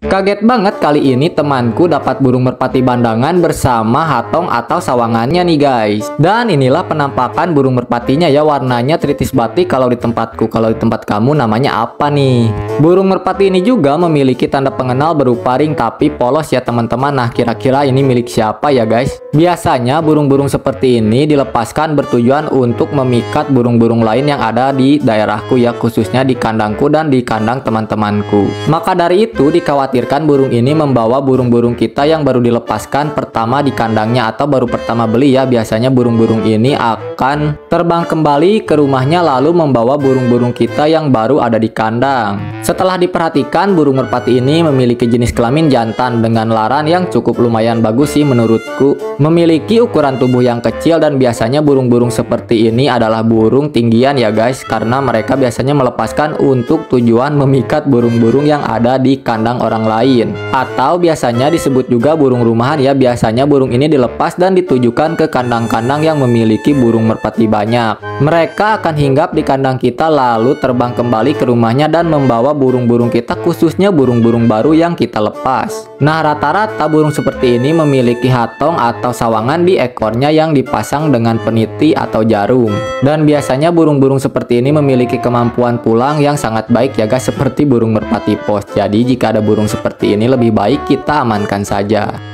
Kaget banget kali ini temanku dapat burung merpati bandangan bersama hatong atau sawangannya nih guys. Dan inilah penampakan burung merpatinya ya, warnanya tritis batik kalau di tempatku. Kalau di tempat kamu namanya apa nih? Burung merpati ini juga memiliki tanda pengenal berupa ring tapi polos ya teman-teman. Nah, kira-kira ini milik siapa ya guys? Biasanya burung-burung seperti ini dilepaskan bertujuan untuk memikat burung-burung lain yang ada di daerahku ya, khususnya di kandangku dan di kandang teman-temanku. Maka dari itu dikhawatirkan burung ini membawa burung-burung kita yang baru dilepaskan pertama di kandangnya atau baru pertama beli ya. Biasanya burung-burung ini akan terbang kembali ke rumahnya lalu membawa burung-burung kita yang baru ada di kandang. Setelah diperhatikan, burung merpati ini memiliki jenis kelamin jantan dengan laran yang cukup lumayan bagus sih menurutku. Memiliki ukuran tubuh yang kecil dan biasanya burung-burung seperti ini adalah burung tinggian ya guys, karena mereka biasanya melepaskan untuk tujuan memikat burung-burung yang ada di kandang orang lain. Atau biasanya disebut juga burung rumahan ya, biasanya burung ini dilepas dan ditujukan ke kandang-kandang yang memiliki burung merpati banyak. Mereka akan hinggap di kandang kita lalu terbang kembali ke rumahnya dan membawa burung-burung kita, khususnya burung-burung baru yang kita lepas. Nah, rata-rata burung seperti ini memiliki hatong atau sawangan di ekornya yang dipasang dengan peniti atau jarum. Dan biasanya burung-burung seperti ini memiliki kemampuan pulang yang sangat baik ya guys, seperti burung merpati pos. Jadi jika ada burung seperti ini lebih baik kita amankan saja.